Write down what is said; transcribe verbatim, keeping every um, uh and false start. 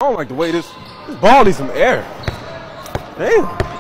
I don't like the way this, this ball needs some air. Damn.